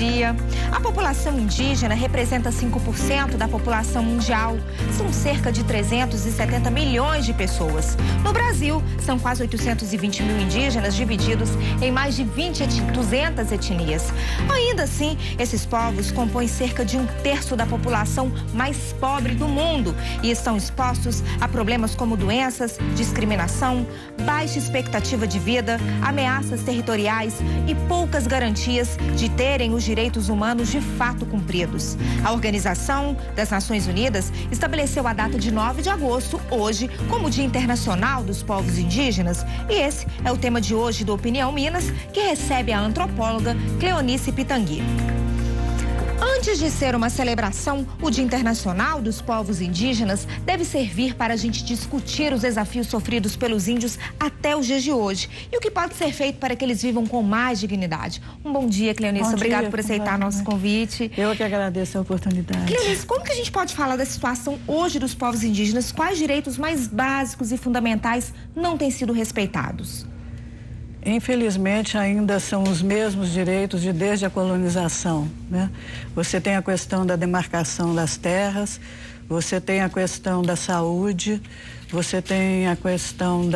dia. A população indígena representa 5% da população mundial. São cerca de 370 milhões de pessoas. No Brasil, são quase 820 mil indígenas divididos em mais de 200 etnias. Ainda assim, esses povos compõem cerca de 1/3 da população mais pobre do mundo e estão expostos a problemas como doenças, discriminação, baixa expectativa de vida, ameaças territoriais e poucas garantias de terem os direitos humanos de fato cumpridos. A Organização das Nações Unidas estabeleceu a data de 9 de agosto, hoje, como Dia Internacional dos Povos Indígenas. E esse é o tema de hoje do Opinião Minas, que recebe a antropóloga Cleonice Pitangui. Antes de ser uma celebração, o Dia Internacional dos Povos Indígenas deve servir para a gente discutir os desafios sofridos pelos índios até os dias de hoje e o que pode ser feito para que eles vivam com mais dignidade. Um bom dia, Cleonice. Obrigada por aceitar nosso convite. Eu que agradeço a oportunidade. Cleonice, como que a gente pode falar da situação hoje dos povos indígenas? Quais direitos mais básicos e fundamentais não têm sido respeitados? Infelizmente, ainda são os mesmos direitos de desde a colonização, né? Você tem a questão da demarcação das terras, você tem a questão da saúde, você tem a questão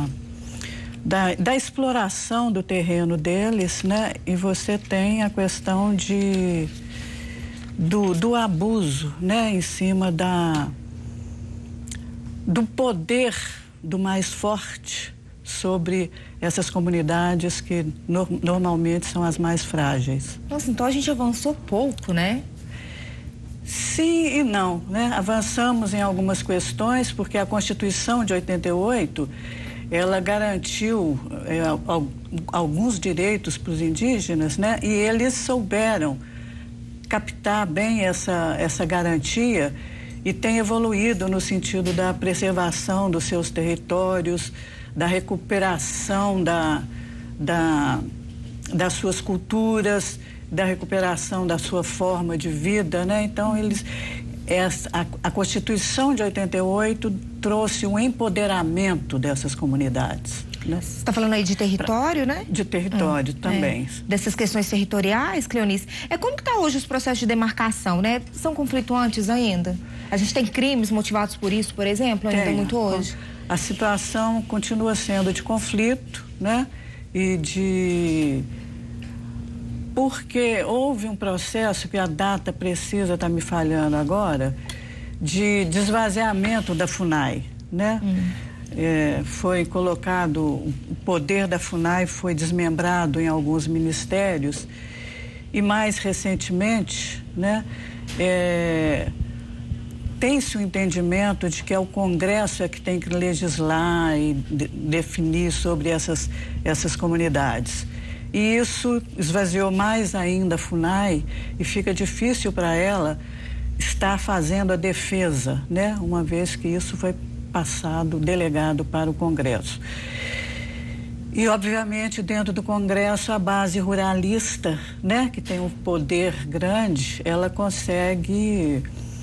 da exploração do terreno deles, né? E você tem a questão do abuso, né? Em cima do poder do mais forte sobre essas comunidades que normalmente são as mais frágeis. Nossa, então a gente avançou pouco, né? Sim e não, né? Avançamos em algumas questões, porque a Constituição de 88, ela garantiu alguns direitos para os indígenas, né? E eles souberam captar bem essa garantia e têm evoluído no sentido da preservação dos seus territórios, da recuperação das suas culturas, da recuperação da sua forma de vida, né? Então, a Constituição de 88 trouxe um empoderamento dessas comunidades, né? Você está falando aí de território, né? De território também. Dessas questões territoriais, Cleonice. Como que está hoje os processos de demarcação, né? São conflituantes ainda? A gente tem crimes motivados por isso, por exemplo, ainda muito hoje? A situação continua sendo de conflito, né? Porque houve um processo que a data precisa está me falhando agora, de desvaziamento da FUNAI, né? Foi colocado, o poder da FUNAI foi desmembrado em alguns ministérios e mais recentemente, né? Tem-se o entendimento de que é o Congresso que tem que legislar e definir sobre essas comunidades. E isso esvaziou mais ainda a FUNAI e fica difícil para ela estar fazendo a defesa, né? Uma vez que isso foi delegado para o Congresso. E, obviamente, dentro do Congresso, a base ruralista, né? Que tem um poder grande, ela consegue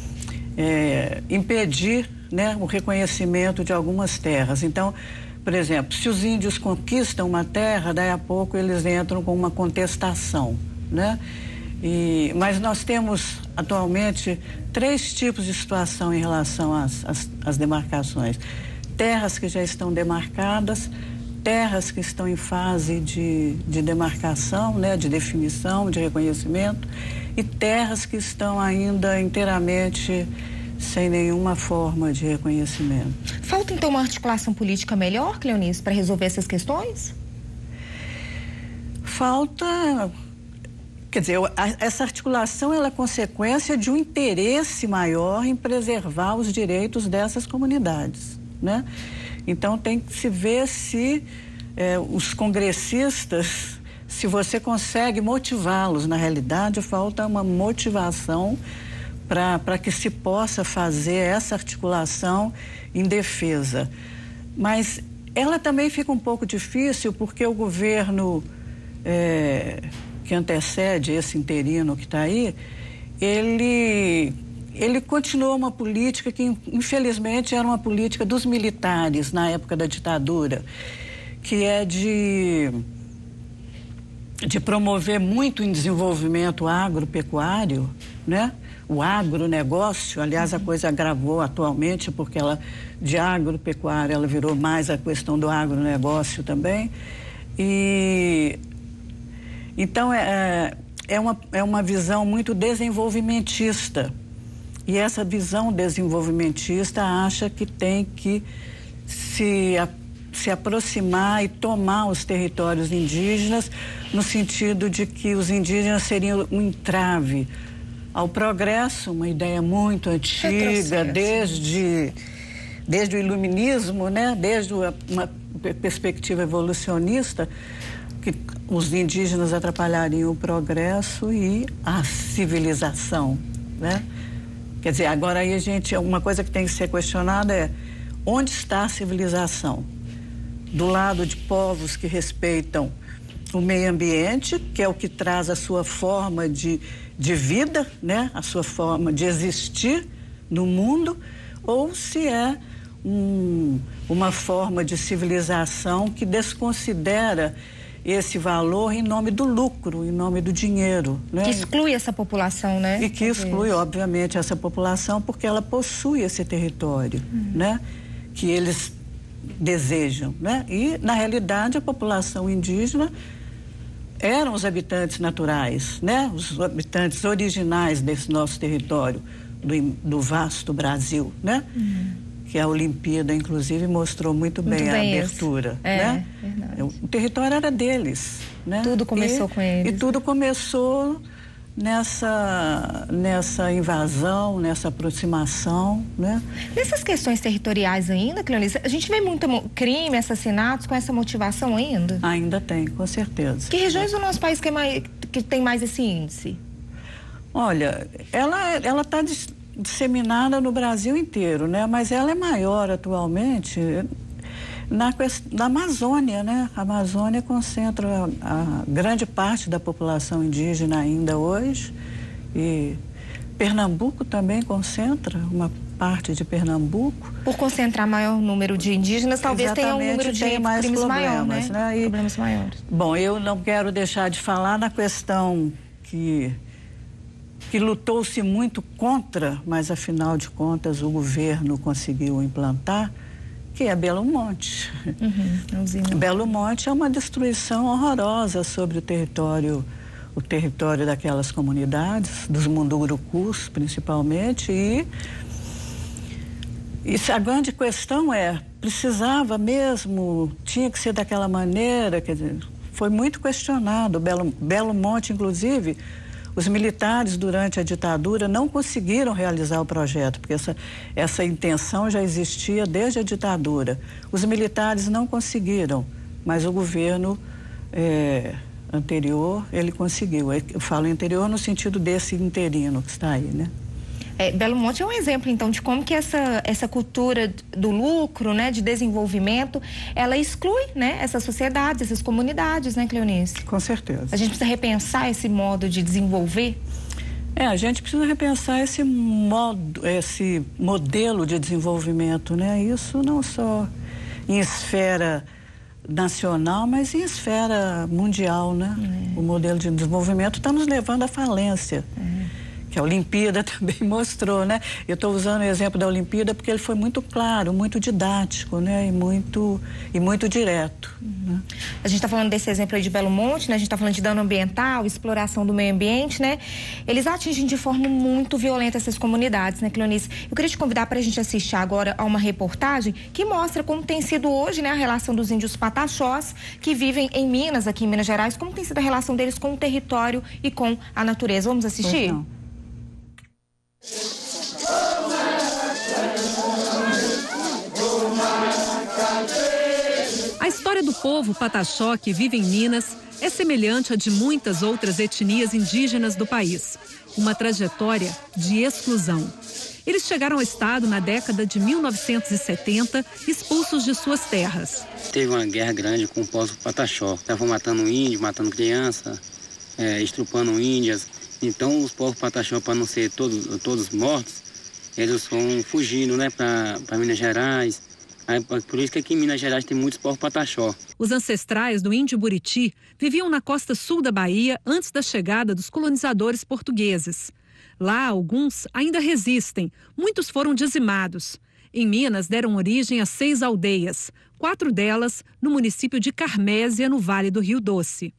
impedir, né, o reconhecimento de algumas terras. Então, por exemplo, se os índios conquistam uma terra, daí a pouco eles entram com uma contestação, né? Mas nós temos atualmente 3 tipos de situação em relação às demarcações: terras que já estão demarcadas, terras que estão em fase de demarcação, né, de definição, de reconhecimento, e terras que estão ainda inteiramente sem nenhuma forma de reconhecimento. Falta, então, uma articulação política melhor, Cleonice, para resolver essas questões? Falta... Quer dizer, essa articulação ela é consequência de um interesse maior em preservar os direitos dessas comunidades, né? Então, tem que se ver se os congressistas... Se você consegue motivá-los, na realidade, falta uma motivação para que se possa fazer essa articulação em defesa. Mas ela também fica um pouco difícil porque o governo que antecede esse interino que está aí, ele continua uma política que, infelizmente, era uma política dos militares na época da ditadura, que é de de promover muito em desenvolvimento agropecuário, né? O agronegócio, aliás, a coisa agravou atualmente, porque de agropecuária ela virou mais a questão do agronegócio também. E então é uma visão muito desenvolvimentista. E essa visão desenvolvimentista acha que tem que se aproximar e tomar os territórios indígenas, no sentido de que os indígenas seriam um entrave ao progresso, uma ideia muito antiga, desde o iluminismo, né? Desde uma perspectiva evolucionista, que os indígenas atrapalhariam o progresso e a civilização, né? Quer dizer, agora aí uma coisa que tem que ser questionada é: onde está a civilização? Do lado de povos que respeitam o meio ambiente, que é o que traz a sua forma de vida, né? A sua forma de existir no mundo, ou se é uma forma de civilização que desconsidera esse valor em nome do lucro, em nome do dinheiro, né? Que exclui essa população, né? E que exclui, obviamente, essa população, porque ela possui esse território, né? Que eles desejam, né? E, na realidade, a população indígena eram os habitantes naturais, né? Os habitantes originais desse nosso território, do vasto Brasil, né? Que a Olimpíada, inclusive, mostrou muito bem a abertura, né? Verdade. O território era deles, né? Tudo começou com eles. E tudo começou nessa invasão, nessa aproximação, né? Nessas questões territoriais ainda, Cleonice, a gente vê muito crime, assassinatos com essa motivação ainda? Ainda tem, com certeza. Que regiões do nosso país que tem mais esse índice? Olha, ela está disseminada no Brasil inteiro, né? Mas ela é maior atualmente na Amazônia, né? A Amazônia concentra a grande parte da população indígena ainda hoje, e Pernambuco também concentra uma parte de Pernambuco. Por concentrar maior número de indígenas, talvez tenha um número de crimes maior, né? Problemas maiores. Bom, eu não quero deixar de falar na questão que lutou-se muito contra, mas afinal de contas o governo conseguiu implantar, que é Belo Monte. Belo Monte é uma destruição horrorosa sobre o território daquelas comunidades, dos mundurucus principalmente, e a grande questão precisava mesmo, tinha que ser daquela maneira, quer dizer, foi muito questionado. Belo Monte, inclusive, os militares, durante a ditadura, não conseguiram realizar o projeto, porque essa intenção já existia desde a ditadura. Os militares não conseguiram, mas o governo anterior, ele conseguiu. Eu falo anterior no sentido desse interino que está aí, né? Belo Monte é um exemplo, então, de como que essa cultura do lucro, né, de desenvolvimento, ela exclui, né, essas sociedades, essas comunidades, né, Cleonice? Com certeza. A gente precisa repensar esse modo de desenvolver? A gente precisa repensar esse modelo de desenvolvimento, né? Isso não só em esfera nacional, mas em esfera mundial, né? O modelo de desenvolvimento está nos levando à falência. Que a Olimpíada também mostrou, né? Eu estou usando o exemplo da Olimpíada porque ele foi muito claro, muito didático, né? E muito direto. Né? A gente está falando desse exemplo aí de Belo Monte, né? A gente está falando de dano ambiental, exploração do meio ambiente, né? Eles atingem de forma muito violenta essas comunidades, né, Cleonice? Eu queria te convidar para a gente assistir agora a uma reportagem que mostra como tem sido hoje, né, a relação dos índios pataxós que vivem em Minas, aqui em Minas Gerais, como tem sido a relação deles com o território e com a natureza. Vamos assistir? A história do povo pataxó que vive em Minas é semelhante à de muitas outras etnias indígenas do país. Uma trajetória de exclusão. Eles chegaram ao estado na década de 1970, expulsos de suas terras. Teve uma guerra grande com o povo pataxó. Estavam matando índio, matando criança, estrupando índias. Então, os povos pataxó, para não ser todos mortos, eles vão fugindo, né, para Minas Gerais, Por isso que aqui em Minas Gerais tem muitos povos pataxó. Os ancestrais do índio Buriti viviam na costa sul da Bahia antes da chegada dos colonizadores portugueses. Lá, alguns ainda resistem, muitos foram dizimados. Em Minas, deram origem a 6 aldeias, 4 delas no município de Carmésia, no Vale do Rio Doce.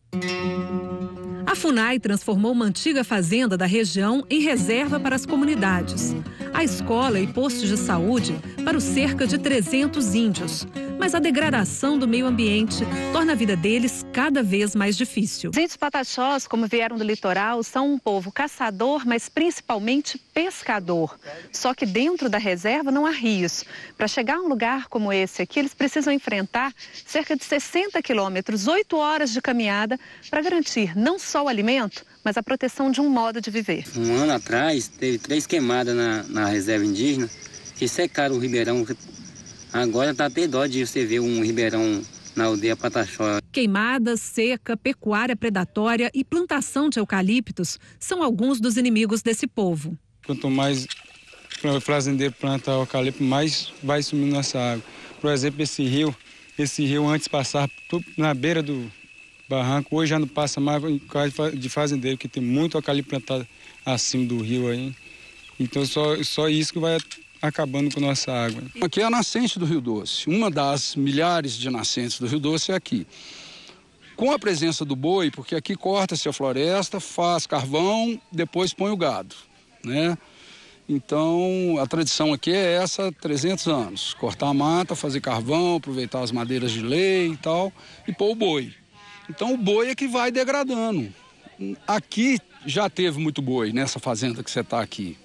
A FUNAI transformou uma antiga fazenda da região em reserva para as comunidades. A escola e postos de saúde para os cerca de 300 índios. Mas a degradação do meio ambiente torna a vida deles cada vez mais difícil. Os índios pataxós, como vieram do litoral, são um povo caçador, mas principalmente pescador. Só que dentro da reserva não há rios. Para chegar a um lugar como esse aqui, eles precisam enfrentar cerca de 60 quilômetros, 8 horas de caminhada, para garantir não só o alimento, mas a proteção de um modo de viver. Um ano atrás, teve 3 queimadas na reserva indígena que secaram o ribeirão. Agora está até dó de você ver um ribeirão na aldeia Pataxó. Queimadas, seca, pecuária predatória e plantação de eucaliptos são alguns dos inimigos desse povo. Quanto mais o fazendeiro planta eucalipto, mais vai sumindo nossa água. Por exemplo, esse rio antes passava na beira do barranco, hoje já não passa mais em casa de fazendeiro, que tem muito eucalipto plantado acima do rio aí. Então só isso que vai acabando com nossa água. Aqui é a nascente do Rio Doce. Uma das milhares de nascentes do Rio Doce é aqui. Com a presença do boi, porque aqui corta-se a floresta, faz carvão, depois põe o gado, né? Então, a tradição aqui é essa, 300 anos. Cortar a mata, fazer carvão, aproveitar as madeiras de lei e tal, e pôr o boi. Então, o boi é que vai degradando. Aqui já teve muito boi, nessa fazenda que você está aqui.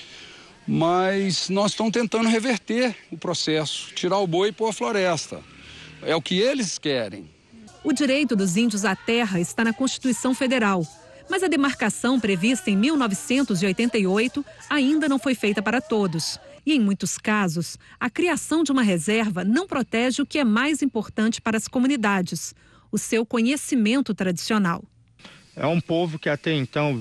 Mas nós estamos tentando reverter o processo, tirar o boi e pôr a floresta. É o que eles querem. O direito dos índios à terra está na Constituição Federal, mas a demarcação prevista em 1988 ainda não foi feita para todos. E, em muitos casos, a criação de uma reserva não protege o que é mais importante para as comunidades, o seu conhecimento tradicional. É um povo que até então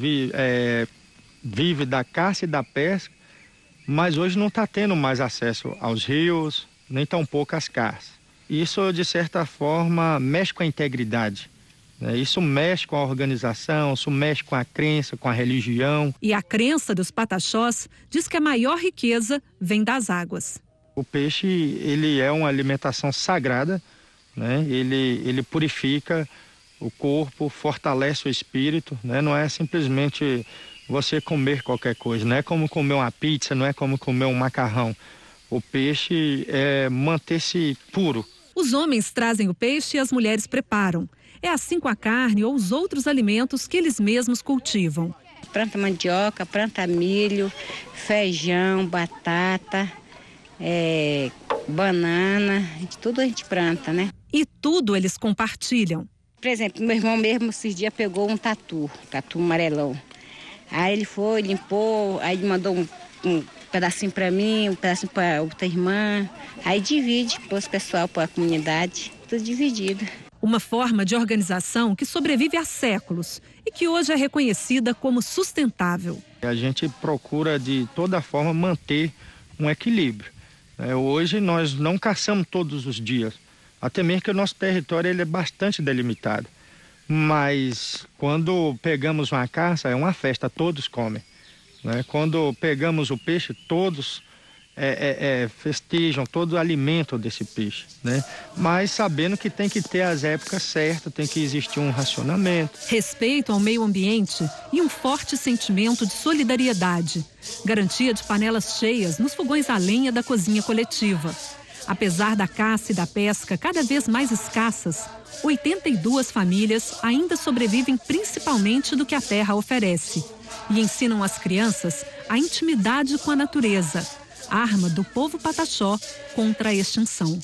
vive da caça e da pesca, mas hoje não está tendo mais acesso aos rios, nem tampouco às caças. Isso, de certa forma, mexe com a integridade, né? Isso mexe com a organização, isso mexe com a crença, com a religião. E a crença dos pataxós diz que a maior riqueza vem das águas. O peixe, ele é uma alimentação sagrada, né? Ele purifica o corpo, fortalece o espírito, né? Não é simplesmente você comer qualquer coisa, não é como comer uma pizza, não é como comer um macarrão. O peixe é manter-se puro. Os homens trazem o peixe e as mulheres preparam. É assim com a carne ou os outros alimentos que eles mesmos cultivam. Planta mandioca, planta milho, feijão, batata, banana, tudo a gente planta, né? E tudo eles compartilham. Por exemplo, meu irmão mesmo esses dias pegou um tatu amarelão. Aí ele foi, limpou, aí mandou um pedacinho para mim, um pedacinho para outra irmã. Aí divide para os pessoal, para a comunidade, tudo dividido. Uma forma de organização que sobrevive há séculos e que hoje é reconhecida como sustentável. A gente procura de toda forma manter um equilíbrio. Hoje nós não caçamos todos os dias, até mesmo que o nosso território ele é bastante delimitado. Mas quando pegamos uma caça, é uma festa, todos comem, né? Quando pegamos o peixe, todos festejam, todos alimentam desse peixe, né? Mas sabendo que tem que ter as épocas certas, tem que existir um racionamento. Respeito ao meio ambiente e um forte sentimento de solidariedade. Garantia de panelas cheias nos fogões a lenha da cozinha coletiva. Apesar da caça e da pesca cada vez mais escassas, 82 famílias ainda sobrevivem principalmente do que a terra oferece e ensinam às crianças a intimidade com a natureza, arma do povo pataxó contra a extinção.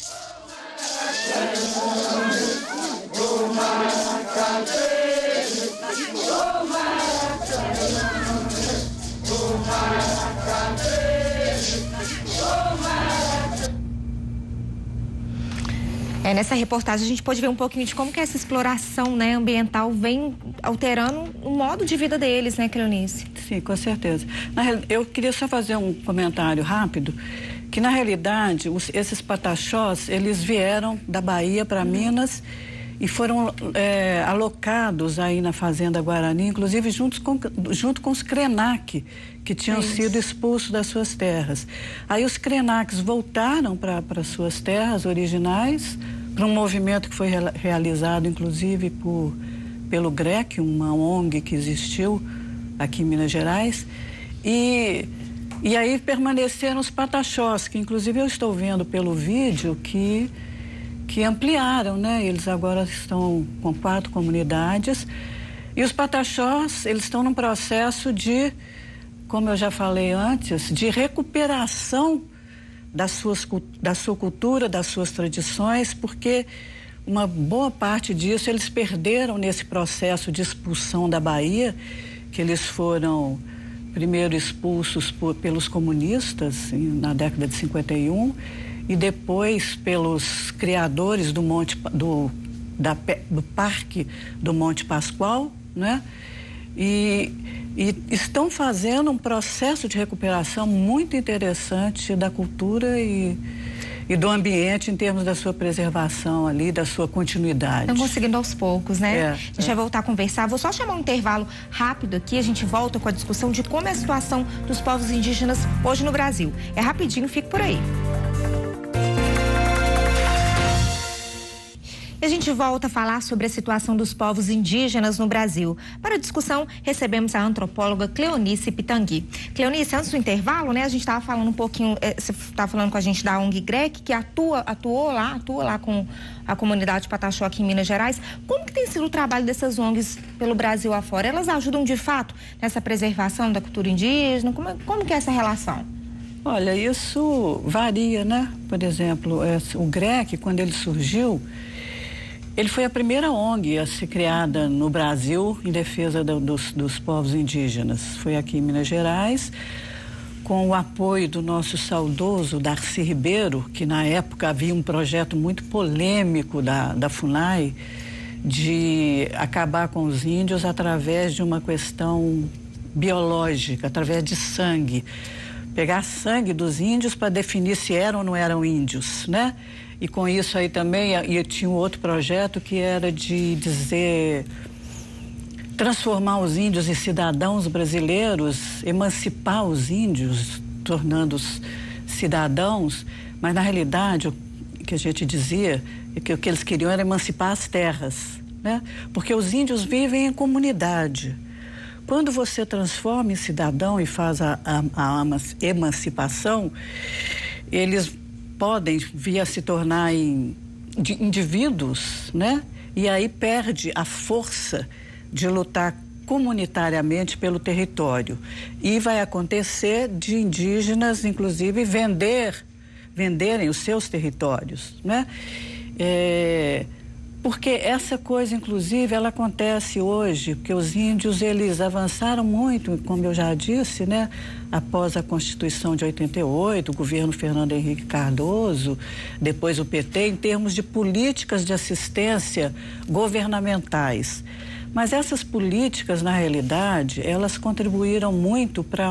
Nessa reportagem a gente pôde ver um pouquinho de como que essa exploração, né, ambiental vem alterando o modo de vida deles, né, Cleonice? Sim, com certeza. Eu queria só fazer um comentário rápido, que na realidade esses pataxós, eles vieram da Bahia para Minas e foram alocados aí na Fazenda Guarani, inclusive junto com os Krenak, que tinham sido expulsos das suas terras. Aí os Krenaks voltaram para suas terras originais, para um movimento que foi realizado inclusive pelo GREC, uma ONG que existiu aqui em Minas Gerais, e aí permaneceram os pataxós, que inclusive eu estou vendo pelo vídeo que ampliaram, né? Eles agora estão com 4 comunidades. E os pataxós, eles estão num processo de, como eu já falei antes, de recuperação da sua cultura, das suas tradições, porque uma boa parte disso eles perderam nesse processo de expulsão da Bahia, que eles foram primeiro expulsos pelos comunistas na década de 51 e depois pelos criadores do Parque do Monte Pascoal, né? E estão fazendo um processo de recuperação muito interessante da cultura e do ambiente em termos da sua preservação ali, da sua continuidade. Estão conseguindo aos poucos, né? A gente vai voltar a conversar. Vou só chamar um intervalo rápido aqui, a gente volta com a discussão de como é a situação dos povos indígenas hoje no Brasil. É rapidinho, fique por aí. E a gente volta a falar sobre a situação dos povos indígenas no Brasil. Para a discussão, recebemos a antropóloga Cleonice Pitangui. Cleonice, antes do intervalo, né, a gente estava falando um pouquinho, você estava falando com a gente da ONG GREC, que atua lá com a comunidade Pataxó aqui em Minas Gerais. Como que tem sido o trabalho dessas ONGs pelo Brasil afora? Elas ajudam de fato nessa preservação da cultura indígena? Como que é essa relação? Olha, isso varia, né? Por exemplo, o GREC, quando ele surgiu, ele foi a primeira ONG a ser criada no Brasil em defesa dos povos indígenas. Foi aqui em Minas Gerais, com o apoio do nosso saudoso Darcy Ribeiro, que na época havia um projeto muito polêmico da FUNAI de acabar com os índios através de uma questão biológica, através de sangue. Pegar sangue dos índios para definir se eram ou não eram índios, né? E com isso aí também, e tinha um outro projeto que era de transformar os índios em cidadãos brasileiros, emancipar os índios, tornando-os cidadãos, mas na realidade o que a gente dizia é que o que eles queriam era emancipar as terras, né? Porque os índios vivem em comunidade. Quando você transforma em cidadão e faz a emancipação, eles podem vir a se tornar indivíduos, né? E aí perde a força de lutar comunitariamente pelo território. E vai acontecer de indígenas, inclusive, venderem os seus territórios, né? Porque essa coisa, inclusive, ela acontece hoje, porque os índios, eles avançaram muito, como eu já disse, né? Após a Constituição de 88, o governo Fernando Henrique Cardoso, depois o PT, em termos de políticas de assistência governamentais. Mas essas políticas, na realidade, elas contribuíram muito para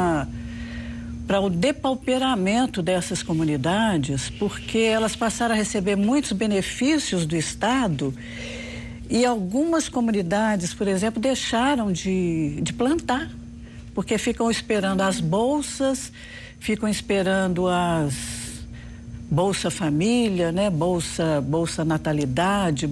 o depauperamento dessas comunidades, porque elas passaram a receber muitos benefícios do Estado e algumas comunidades, por exemplo, deixaram de plantar, porque ficam esperando as bolsas, ficam esperando as Bolsa Família, né? Bolsa Natalidade,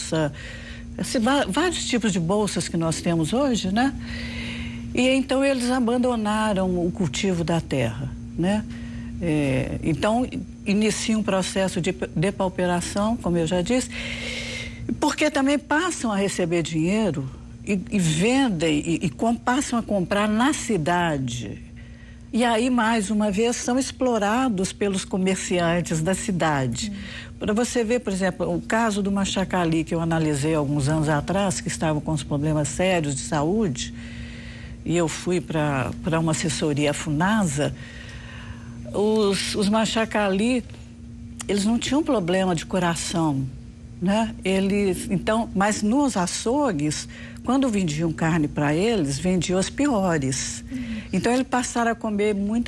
vários tipos de bolsas que nós temos hoje, né? E então eles abandonaram o cultivo da terra, né? Então inicia um processo de depauperação, como eu já disse, porque também passam a receber dinheiro e vendem e passam a comprar na cidade. E aí, mais uma vez, são explorados pelos comerciantes da cidade. Para você ver, por exemplo, o caso do Machacali, que eu analisei alguns anos atrás, que estavam com os problemas sérios de saúde, e eu fui para uma assessoria, a FUNASA, os Machacali, eles não tinham problema de coração, né? Mas nos açougues, quando vendiam carne para eles, vendiam as piores. Então eles passaram a comer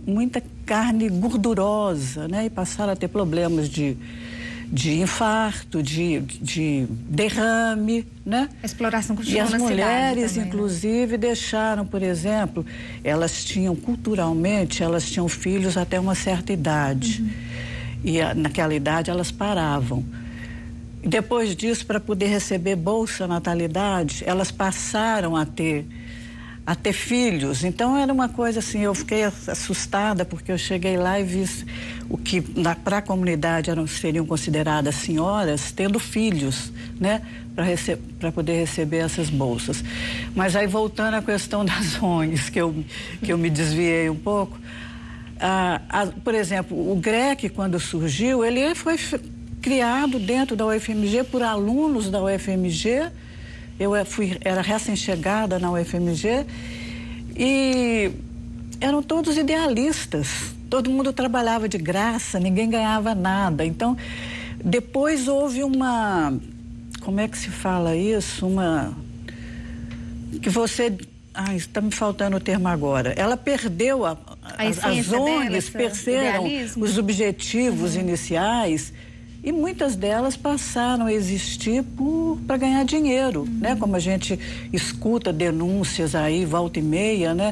muita carne gordurosa, né? E passaram a ter problemas de infarto, de derrame, né? A exploração continua na cidade. E as mulheres, também, inclusive, deixaram, por exemplo, culturalmente, elas tinham filhos até uma certa idade. E naquela idade elas paravam. E depois disso, para poder receber bolsa natalidade, elas passaram a ter filhos. Então era uma coisa assim, eu fiquei assustada porque eu cheguei lá e vi o que para a comunidade seriam consideradas senhoras tendo filhos, né, para poder receber essas bolsas. Mas aí voltando à questão das ONGs, que eu me desviei um pouco, por exemplo, o GREC, quando surgiu, ele foi criado dentro da UFMG por alunos da UFMG. Eu era recém-chegada na UFMG e eram todos idealistas. Todo mundo trabalhava de graça, ninguém ganhava nada. Então, depois houve como é que se fala isso? Está me faltando o termo agora. Ela perdeu, as ONGs perderam os objetivos iniciais. E muitas delas passaram a existir para ganhar dinheiro, né? Como a gente escuta denúncias aí, volta e meia, né?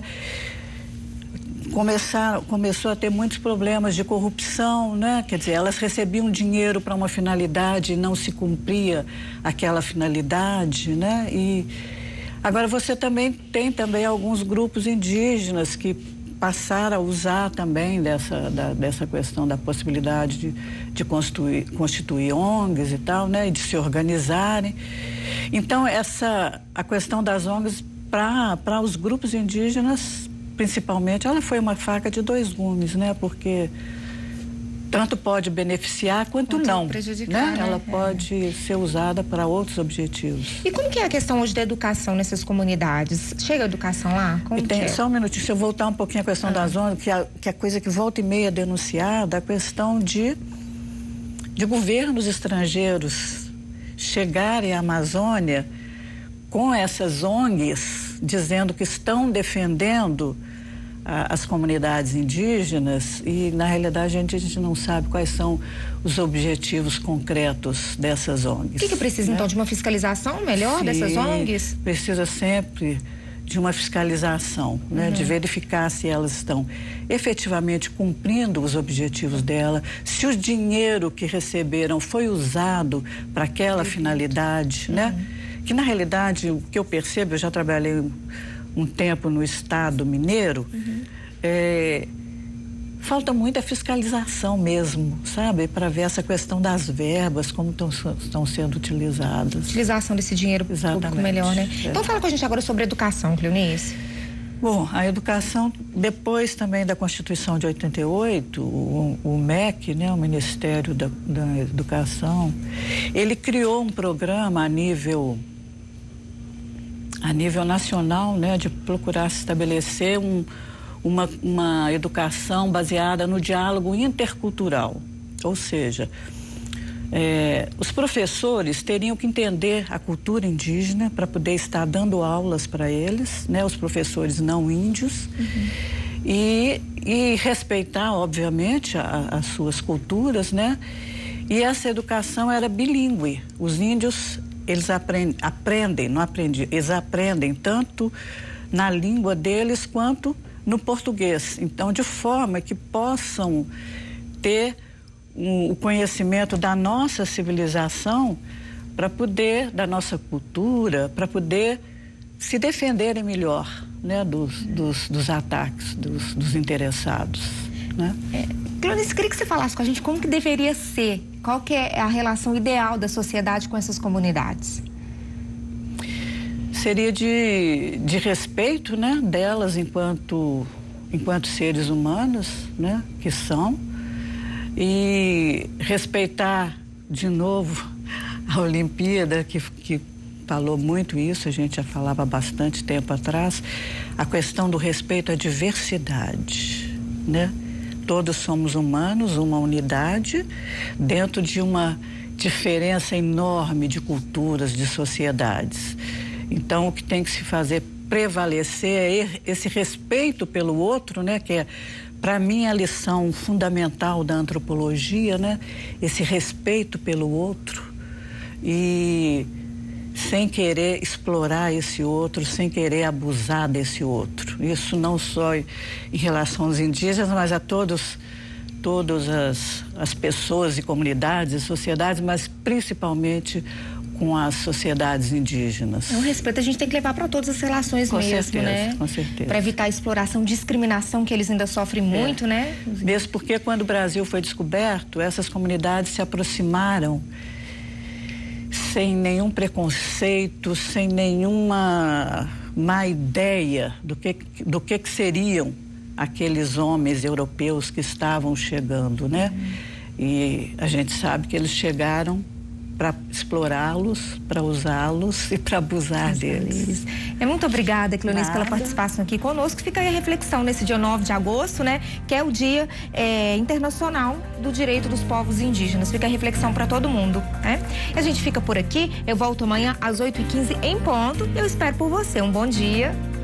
Começou a ter muitos problemas de corrupção, né? Quer dizer, elas recebiam dinheiro para uma finalidade e não se cumpria aquela finalidade, né? E agora você tem também alguns grupos indígenas que passaram a usar também dessa questão da possibilidade de constituir ONGs e tal, né? E de se organizarem. Então, a questão das ONGs para os grupos indígenas, principalmente, ela foi uma faca de dois gumes, né? Porque tanto pode beneficiar quanto não, prejudicar, né? Ela pode ser usada para outros objetivos. E como que é a questão hoje da educação nessas comunidades? Chega a educação lá? Só um minutinho, se eu voltar um pouquinho à questão da zona, que a coisa que volta e meia denunciada, a questão de governos estrangeiros chegarem à Amazônia com essas ONGs, dizendo que estão defendendo as comunidades indígenas e, na realidade, a gente não sabe quais são os objetivos concretos dessas ONGs. O que precisa, então, de uma fiscalização melhor dessas ONGs? Precisa sempre de uma fiscalização, né? De verificar se elas estão efetivamente cumprindo os objetivos dela, se o dinheiro que receberam foi usado para aquela finalidade, né? Que, na realidade, o que eu percebo, eu já trabalhei um tempo no estado mineiro, falta muita fiscalização mesmo, sabe? Para ver essa questão das verbas, como estão sendo utilizadas. Utilização desse dinheiro público melhor, né? Então fala com a gente agora sobre educação, Cleonice. Bom, a educação, depois também da Constituição de 88, o MEC, né, o Ministério da Educação, ele criou um programa a nível nacional, né, de procurar se estabelecer uma educação baseada no diálogo intercultural. Ou seja, os professores teriam que entender a cultura indígena para poder estar dando aulas para eles, né, os professores não índios, e respeitar, obviamente, as suas culturas, né? E essa educação era bilíngue. Os índios, eles eles aprendem tanto na língua deles quanto no português. Então, de forma que possam ter o conhecimento da nossa civilização, da nossa cultura, para poder se defenderem melhor, né, dos ataques dos interessados, né? Cleonice, queria que você falasse com a gente como que deveria ser, qual que é a relação ideal da sociedade com essas comunidades? Seria de respeito, né, delas enquanto seres humanos, né, que são, e respeitar de novo a Olimpíada, que falou muito isso, a gente já falava há bastante tempo atrás, a questão do respeito à diversidade, né? Todos somos humanos, uma unidade, dentro de uma diferença enorme de culturas, de sociedades. Então, o que tem que se fazer prevalecer é esse respeito pelo outro, né? Que é para mim, a lição fundamental da antropologia, né? Esse respeito pelo outro e sem querer explorar esse outro, sem querer abusar desse outro. Isso não só em relação aos indígenas, mas a todas as pessoas e comunidades e sociedades, mas principalmente com as sociedades indígenas. O respeito a gente tem que levar para todas as relações com mesmo, certeza, né? Com certeza. Para evitar a exploração, discriminação que eles ainda sofrem muito, né? Mesmo porque quando o Brasil foi descoberto, essas comunidades se aproximaram sem nenhum preconceito, sem nenhuma má ideia do que seriam aqueles homens europeus que estavam chegando, né? E a gente sabe que eles chegaram para explorá-los, para usá-los e para abusar deles. Muito obrigada, Cleonice, pela participação aqui conosco. Fica aí a reflexão nesse dia 9 de agosto, né? Que é o Dia Internacional do Direito dos Povos Indígenas. Fica a reflexão para todo mundo, né? E a gente fica por aqui. Eu volto amanhã às 8h15 em ponto. Eu espero por você. Um bom dia.